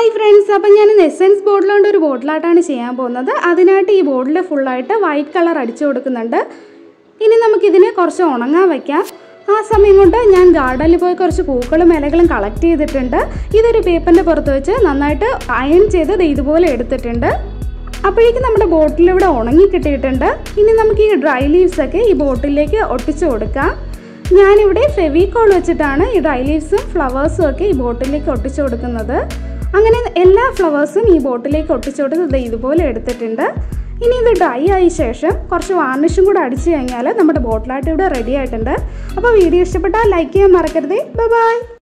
Hi friends, അപ്പോൾ ഞാൻ essence ബോട്ടിലുകൊണ്ട് ഒരു ബോട്ടിലായിട്ടാണ് ചെയ്യാൻ പോകുന്നത്. അതിനായിട്ട് ഈ ബോട്ടിൽ ഫുള്ളായിട്ട് വൈറ്റ് കളർ അടിച്ചു കൊടുക്കുന്നുണ്ട്. ഇനി നമുക്കിതിനെ കുറച്ച് ഉണങ്ങാൻ വയ്ക്കാം. ആ സമയം കൊണ്ട് ഞാൻ ഗാർഡനിൽ പോയി കുറച്ച് പൂക്കളും ഇലകളും കളക്ട് ചെയ്തിട്ടുണ്ട്. ഇതൊരു പേപ്പറിൻ്റെ പുറത്ത് വെച്ച് നന്നായിട്ട് അയൺ ചെയ്ത് ഇതുപോലെ എടുത്തിട്ടുണ്ട്. അപ്പോഴേക്കും നമ്മുടെ ബോട്ടിൽ ഇവിടെ ഉണങ്ങി കിട്ടിയിട്ടുണ്ട്. ഇനി നമുക്ക് ഈ ഡ്രൈ ലീവ്സൊക്കെ ഈ ബോട്ടിലേക്ക് ഒട്ടിച്ചു കൊടുക്കാം. ഞാനിവിടെ ഫെവിക്കോൾ വെച്ചിട്ടാണ് ഈ ഡ്രൈ ലീവ്സും ഫ്ലവേഴ്സും ഒക്കെ ഈ ബോട്ടിലേക്ക് ഒട്ടിച്ചു കൊടുക്കുന്നത്. അങ്ങനെ എല്ലാ ഫ്ലവേഴ്സും ഈ ബോട്ടിലേക്ക് ഒട്ടിച്ചു കൊടുത്ത് ഇതുപോലെ എടുത്തിട്ടുണ്ട്. ഇനി ഇത് ഡ്രൈ ആയ ശേഷം കുറച്ച് വാർണിഷും കൂടെ അടിച്ചു കഴിഞ്ഞാൽ നമ്മുടെ ബോട്ടിലായിട്ട് ഇവിടെ റെഡി ആയിട്ടുണ്ട്. അപ്പോൾ വീഡിയോ ഇഷ്ടപ്പെട്ടാൽ ലൈക്ക് ചെയ്യാൻ മറക്കരുത്. ബൈ.